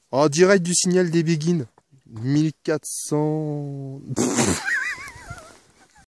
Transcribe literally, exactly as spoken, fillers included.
En direct du signal des Béguines. mille quatre cents...